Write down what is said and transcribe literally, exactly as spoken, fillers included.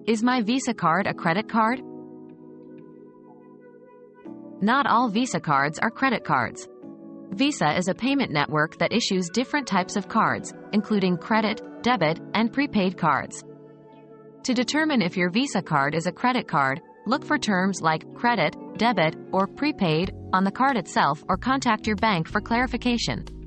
Is my Visa card a credit card? Not all Visa cards are credit cards. Visa is a payment network that issues different types of cards, including credit, debit, and prepaid cards. To determine if your Visa card is a credit card, look for terms like credit, debit, or prepaid on the card itself or contact your bank for clarification.